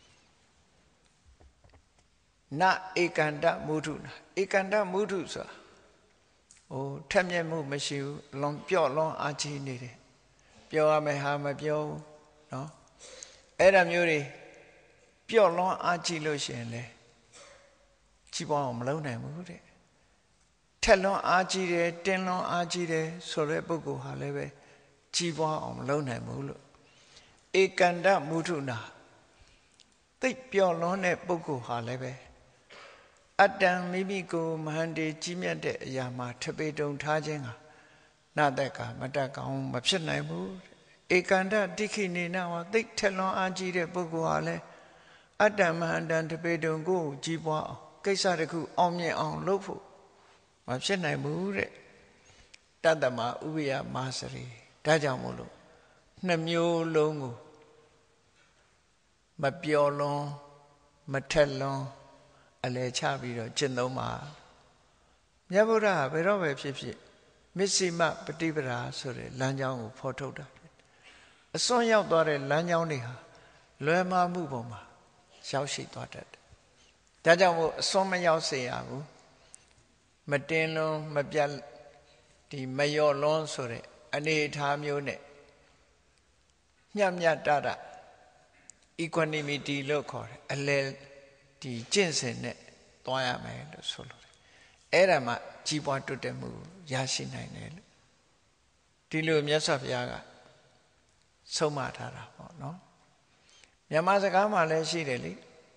နဧကန္တမုထုနာဧကန္တမုထုဆိုတာထက်မြက်မှုမရှိဘူးလွန်ပြော့လွန်အားကြီးနေတယ်ပြောရမယ်ဟာမပြောဘူးနော်အဲ့ဒါမျိုးတွေပြော့လွန်အားကြီးလို့ရှိရင်လေကြီးပွားအောင်မလုပ်နိုင်ဘူးတဲ့ထက်လွန်အားကြီးတယ်တင်းလွန်အားကြီးတယ်ဆိုတဲ့ပုဂ္ဂိုလ်ဟာလည်းပဲကြီးပွားအောင်မလုပ်နိုင်ဘူးလို့ဧကန္တမုထုနာသိပြော့လွန်တဲ့ပုဂ္ဂိုလ်ဟာလည်းပဲအတ္တံမိမိကိုမဟန္တေကြီးမြတ်တဲ့အရာမှာထပေတုံထားခြင်းကနာတက်ကမတတ်ကောင်းမဖြစ်နိုင်ဘူးဧကန္တတိခိနေနဝသိထက်လွန်အားကြီးတဲ့ပုဂ္ဂိုလ်ဟာလည်းအတ္တမဟန္တံထပေတုံကိုကြီးပွားအောင်ကိစ္စတစ်ခုအောင်မြင်အောင်လုပ်ဖို့မဖြစ်နိုင်ဘူးတဲ့တတ္တမဥပယမာစရိဒါကြောင့်မို့လို့နှစ်မျိုးလုံးကိုမပြောလွန်မထက်လွန်အလဲချပြီးတော့ကျင့်သုံးပါမြတ်ဗုဒ္ဓဟာဘယ်တော့ပဲဖြစ်ဖြစ်မစ္စည်းမပฏิပဒါဆိုတဲ့လမ်းကြောင်းကိုဖော်ထုတ်တာအစွန်းရောက်သွားတဲ့လမ်းကြောင်းတွေဟာလွယ်မှားမှုပေါ်မှာရောက်ရှိသွားတတ်တယ်ဒါကြောင့်မို့အစွန်းမရောက်စေရဘူးမတင်လွန်မပြတ်ဒီမလျော့လွန်ဆိုတဲ့အနေအထားမျိုးနဲ့မျှမျှတတ equanimity လို့ခေါ်တယ်အလဲဒီကျင့်စဉ်နဲ့သွားရမယ်လို့ဆိုလို့အဲ့ဒါမှကြီးပွားတိုးတက်မှုရရှိနိုင်တယ်လို့ဒီလိုမြတ်စွာဘုရားကဆုံးမထားတာပေါ့နော်မြန်မာစကားမှာလည်းရှိတယ်လေ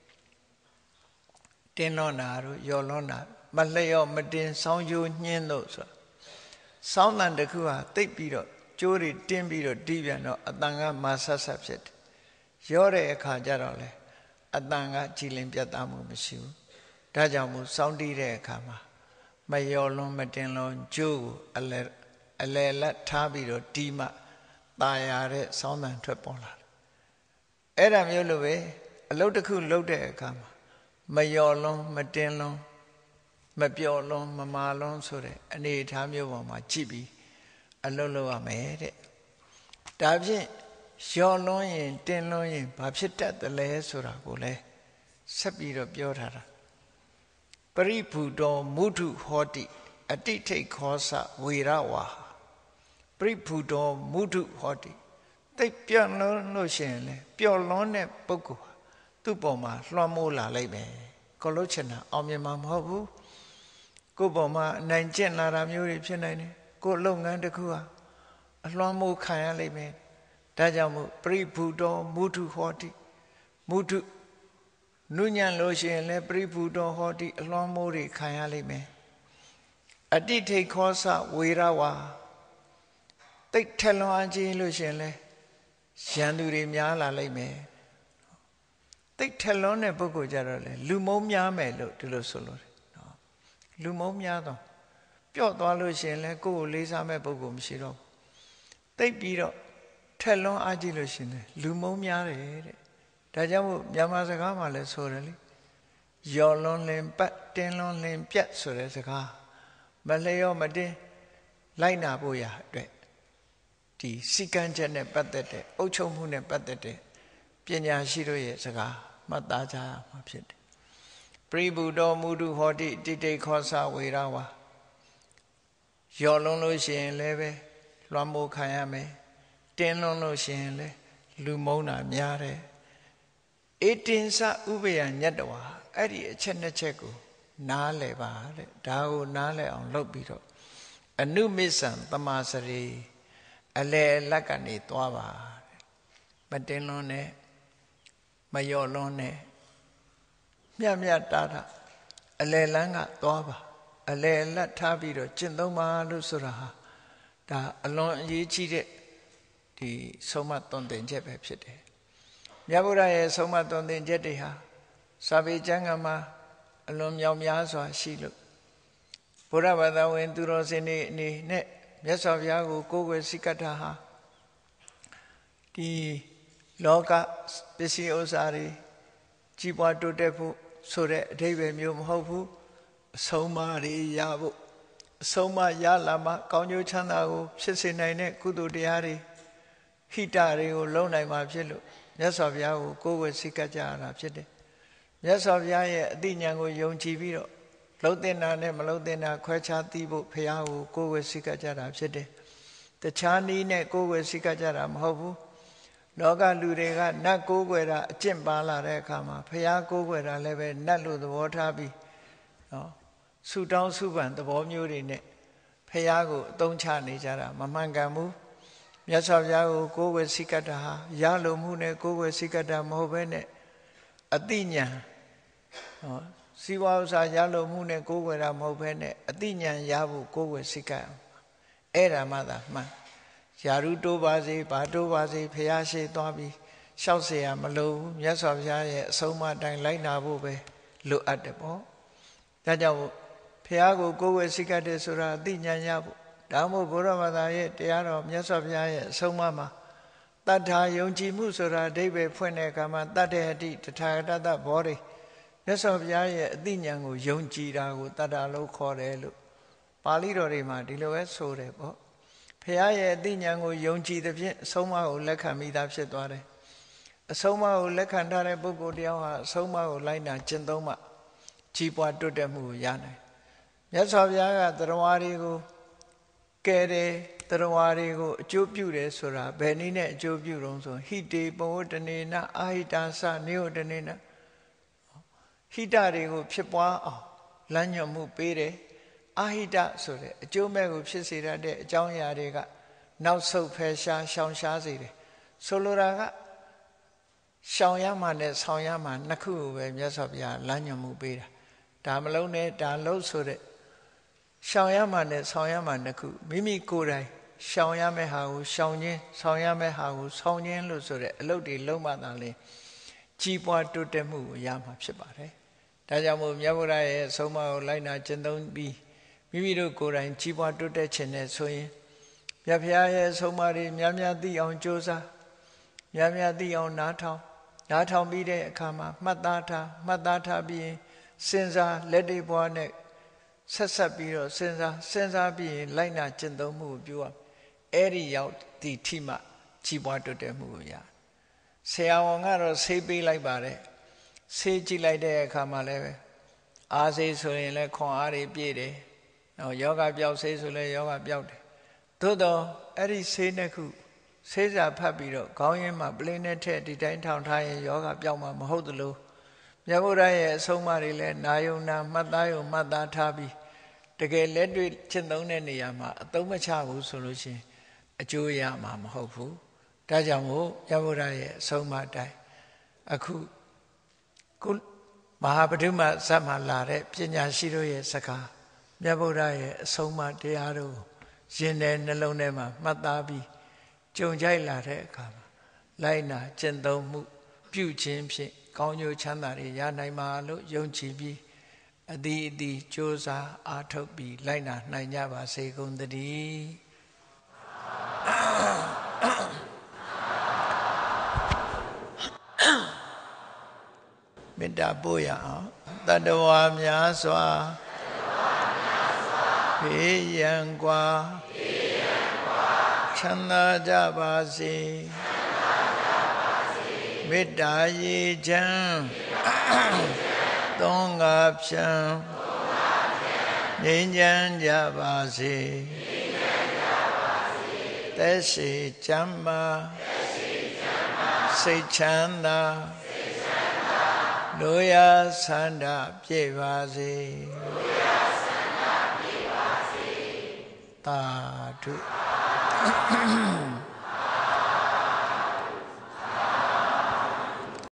တင်းလွန်တာတို့ယော်လွန်တာမလျော့မတင်ဆောင်းကျိုးညှင်းတို့ဆိုဆောင်းတန်တစ်ခုဟာတိတ်ပြီးတော့ကျိုးတွေတင်းပြီးတော့တီးပြန်တော့အတန်ကမာဆက်ဆက်ဖြစ်တယ်ရောတဲ့အခါကျတော့လေအတန်ကကြည်လင်ပြတ်သားမှုမရှိဘူးဒါကြောင့်မို့စောင်းတီးတဲ့အခါမှာမယော်လွန်မတင်လွန်ကျိုးကိုအလဲလက်ထားပြီးတော့တီးမှตายရတဲ့စောင်းတန်ထွက်ပေါ်လာတယ်အဲ့ဒါမျိုးလိုပဲအလုပ်တစ်ခုလုပ်တဲ့အခါမှာမယော်လွန်မတင်လွန်မပြော်လွန်မမာလွန်ဆိုတဲ့အနေအထားမျိုးပေါ်မှာကြည့်ပြီးအလုပ်လုပ်ရမယ်တဲ့ဒါဖြင့်ယော်လွန်ရင်တင်လွန်ရင်ဘာဖြစ်တတ်တယ်လဲဆိုတာကိုလည်းဆက်ပြီးတော့ပြောထားတာပရိဘူတောမုထုဟောတိအတိထိတ်ခောစဝေရဝါပရိဘူတောမုထုဟောတိသိပြန့်လွန်းလို့ရှိရင်လေပျော်လွန်းတဲ့ပုဂ္ဂိုလ်ဟာသူ့ပေါ်မှာလွှမ်းမိုးလာလိုက်မယ်ကိုလို့ချင်တာအောင်မြင်မှာမဟုတ်ဘူးကိုယ့်ပေါ်မှာအနိုင်ကျင့်လာတာမျိုးတွေဖြစ်နိုင်တယ်ကိုယ့်လုပ်ငန်းတစ်ခုဟာအလွှမ်းမိုးခံရလိမ့်မယ်ဒါကြောင့်မို့ပရိဘူတောမုထုဟောတိမုထုနုညံ့လို့ရှိရင်လည်းပရိဘူတောဟောတိအလွှမ်းမိုးတွေခံရလိမ့်မယ်အတိထိတ်ခောစဝေရဝါတိတ်ထက်လွန်အားကြီးလို့ရှိရင်လည်းရန်သူတွေများလာလိမ့်မယ်တိတ်ထက်လွန်တဲ့ပုဂ္ဂိုလ်ကြတော့လေလူမုန်းများမယ်လို့ဒီလိုဆိုလို့နော်လူမုန်းများတော့ပျော့သွားလို့ရှိရင်လည်းကိုယ့်ကိုလေးစားမဲ့ပုဂ္ဂိုလ်မရှိတော့ဘူးတိတ်ပြီးတော့ထက်လွန်အားကြီးလို့ရှိရင်လူမုန်းများတယ်တဲ့ဒါကြောင့်မို့မြန်မာစကားမှာလည်းဆိုတယ်လေယောလွန်လင်ပတ်တင်းလွန်လင်ပြတ်ဆိုတဲ့စကားမလျောမတင်းလိုက်နာဖို့ရအတွက်ဒီစီကံချက်နဲ့ပတ်သက်တဲ့အုပ်ချုပ်မှုနဲ့ပတ်သက်တဲ့ပညာရှိတို့ရဲ့စကားမှတ်သားကြရမှာဖြစ်တယ်ပရိဘူတောမုဒုဟောတိတိတိခောသဝေရဝါယောလွန်လို့ရှိရင်လည်းပဲလွှမ်းမိုးခံရမယ်တင်းလွန်လို့ရှိရင်လည်းလူမုန်းတာများတယ်ဧတင်္စဥပယညတဝါအဲ့ဒီအချက်နှစ်ချက်ကိုနားလည်ပါတဲ့ဒါကိုနားလည်အောင်လုပ်ပြီးတော့အနုမစ္ဆံသမာစရိအလေလက်ကနေသွားပါမတင်းလွန်းနဲ့မယော့လွန်းနဲ့မြတ်မြတ်တာတာအလေလန်းကသွားပါအလေလက်ထားပြီးတော့ကျင့်သုံးပါလို့ဆိုတာဟာဒါအလွန်အရေးကြီးတဲ့ဒီဆုံးမသွန်သင်ချက်ပဲဖြစ်တယ်မြတ်ဗုဒ္ဓရဲ့ဆုံးမသွန်သင်ချက်တွေဟာစာပေကျမ်းဂန်မှာအလွန်မြောက်များစွာရှိလို့ဘုရားဘာသာဝင်သူတော်စင်တွေအနေနဲ့မြတ်စွာဘုရားကိုကိုးကွယ်စိတ်ကပ်တာဟာဒီလောကပစ္စည်းဥစ္စာတွေကြီးပွားတိုးတက်ဖို့ဆိုတဲ့အဓိပ္ပာယ်မျိုးမဟုတ်ဘူးအဆုံးအမတွေရဖို့အဆုံးအမရလာမှကောင်းကျိုးချမ်းသာကိုဖြစ်စေနိုင်တဲ့ကုသိုလ်တရားတွေဟိတတွေကိုလုံးနိုင်မှာဖြစ်လို့မြတ်စွာဘုရားကိုကိုးကွယ်စိတ်ကပ်ကြရတာဖြစ်တယ်မြတ်စွာဘုရားရဲ့အသိဉာဏ်ကိုယုံကြည်ပြီးတော့လှုပ်တင်တာနဲ့မလှုပ်တင်တာခွဲခြားသိဖို့ဘုရားကိုကိုးကွယ်စိတ်ကပ်ကြတာဖြစ်တယ်တခြားနည်းနဲ့ကိုးကွယ်စိတ်ကပ်ကြတာမဟုတ်ဘူးလောကလူတွေကနတ်ကိုးကွယ်တာအကျင့်ပါလာတဲ့အခါမှာဘုရားကိုးကွယ်တာလည်းပဲနတ်လို့သဘောထားပြီးနော်ဆူတောင်းဆူပန်သဘောမျိုးတွေနဲ့ဘုရားကိုအသုံးချနေကြတာမမှန်ကန်ဘူးမြတ်စွာဘုရားကိုကိုးကွယ်စိတ်ကပ်တာဟာရလိုမှုနဲ့ကိုးကွယ်စိတ်ကပ်တာမဟုတ်ဘဲနဲ့အတိညာနော်စီဝါဥစ္စာရလိုမှုနဲ့ကိုးကွယ်တာမဟုတ်ဘဲနဲ့အတိညာရဖို့ကိုးကွယ်စိတ်ကပ်အဲ့ဒါမှသာမှန်ယာရုတိုးပါစေဘာတိုးပါစေဖះရှိသွားပြီးရှောက်เสียမလိုဘူးမြတ်စွာဘုရားရဲ့အဆုံးအမတိုင်းလိုက်နာဖို့ပဲလိုအပ်တယ်ပေါ့ဒါကြောင့်ဖះကိုကိုယ်ဝယ်စိတ်ကပ်တယ်ဆိုတာအသိဉာဏ်ရဖို့ဒါမှမဟုတ်ဘုရားဘာသာရဲ့တရားတော်မြတ်စွာဘုရားရဲ့အဆုံးအမမှာတတ္ထာယုံကြည်မှုဆိုတာအဓိပ္ပာယ်ဖွင့်တဲ့အခါမှာတတ္တေဟတိတထာဂတဘောဓိမြတ်စွာဘုရားရဲ့အသိဉာဏ်ကိုယုံကြည်တာကိုတတ္တာလို့ခေါ်တယ်လို့ပါဠိတော်တွေမှာဒီလိုပဲဆိုတယ်ပေါ့ဘုရားရဲ့အသိဉာဏ်ကိုယုံကြည်သဖြင့်အဆုံးအမကိုလက်ခံမိသားဖြစ်သွားတယ်အဆုံးအမကိုလက်ခံထားတဲ့ပုဂ္ဂိုလ်တယောက်ဟာအဆုံးအမကိုလိုက်နာကျင့်သုံးမှကြီးပွားတိုးတက်မှုကိုရနိုင်မြတ်စွာဘုရားကတရားတွေကိုကဲတယ်တရားတွေကိုအကျိုးပြုတယ်ဆိုတာဘယ်နည်းနဲ့အကျိုးပြုတုံးဆိုဟိတေပဝတ္တနေနအာဟိတာသနေဝတ္တနေနဟိတတွေကိုဖြစ်ပွားအောင်လမ်းညွှန်မှုပေးတယ်အာဟိတဆိုတဲ့အကျိုးမဲ့ကိုဖြစ်စေတတ်တဲ့အကြောင်းအရာတွေကနောက်ဆုတ်ဖယ်ရှားရှောင်ရှားစေတယ်ဆိုလိုတာကရှောင်ရမှနဲ့ဆောင်ရမှနှစ်ခုကိုပဲမြတ်စွာဘုရားလမ်းညွှန်မှုပေးတာဒါမလုံးနဲ့ဒါလုံးဆိုတဲ့ရှောင်ရမှနဲ့ဆောင်ရမှနှစ်ခုမိမိကိုယ်တိုင်ရှောင်ရမယ့်ဟာကိုရှောင်ခြင်းဆောင်ရမယ့်ဟာကိုဆောင်ခြင်းလို့ဆိုတဲ့အလုပ်တွေလုံးမှသာလေကြီးပွားတိုးတက်မှုကိုရမှာဖြစ်ပါတယ်ဒါကြောင့်မို့မြတ်ဗုဒ္ဓရဲ့အဆုံးအမကိုလိုက်နာကျင့်သုံးပြီးမိမိတို့ကိုယ်တိုင်ကြီးပွားတိုးတက်ခြင်းနဲ့ဆိုရင်မြတ်ဖရာရဲ့ဆုံးမတွေများများသိအောင်ကြိုးစားများများသိအောင်နားထောင်ပြီးတဲ့အခါမှာမှတ်သားထားပြီးရင်စဉ်းစားလက်တွေဘွားနဲ့ဆက်ပြီးတော့စဉ်းစားပြီးရင်လိုက်နာကျင့်သုံးမှုကိုပြုရအဲ့ဒီရောက်ဒီထိမှကြီးပွားတိုးတက်မှုကိုရဆရာဝန်ကတော့ဆေးပေးလိုက်ပါတယ်ဆေးကြည့်လိုက်တဲ့အခါမှာလည်းအားဆေးဆိုရင်လည်းခွန်အားတွေပြည့်တယ်ယောဂပျောက်ဆေးဆိုလဲယောဂပျောက်တယ်သို့တော့အဲ့ဒီဆေးနှစ်ခုဆေးစာဖတ်ပြီးတော့ခေါင်းရင်းမှာပလင်းနဲ့ထည့်ဒီတိုင်းထောင်ထားရင်ယောဂပျောက်မှာမဟုတ်သလိုမြတ်ဗုဒ္ဓရဲ့အဆုံးအမတွေလဲနာယုံနာမှတ်သားထားပြီးတကယ်လက်တွေ့ကျင့်သုံးတဲ့နေရာမှာအသုံးမချဘူးဆိုလို့ရှိရင်အကျိုးရမှာမဟုတ်ဘူးဒါကြောင့်မို့မြတ်ဗုဒ္ဓရဲ့အဆုံးအမတိုင်းအခုကုမဟာပဋိမဇတ်မှာလာတဲ့ပညာရှိတို့ရဲ့စကားမြတ်ဗုဒ္ဓရဲ့အဆုံးအမတရားတို့ရင်ထဲနှလုံးထဲမှာမှတ်သားပြီးကြုံကြိုက်လာတဲ့အခါမှာလိုက်နာကျင့်သုံးမှုပြုခြင်းဖြင့်ကောင်းကျိုးချမ်းသာတွေရနိုင်မှာလို့ယုံကြည်ပြီးအသီးကြိုးစားအားထုတ်ပြီးလိုက်နာနိုင်ကြပါစေကုန်သတည်းမေတ္တာပို့ရအောင်တတဝါများစွာဘေးရန်ကွာချမ်းသာကြပါစေမေတ္တာရေချမ်းသုံးငါဖြံငြိမ်းချမ်းကြပါစေသက်ရှိချမ်းသာစိတ်ချမ်းသာလိုရာဆန္ဒပြည့်ပါစေသာဓု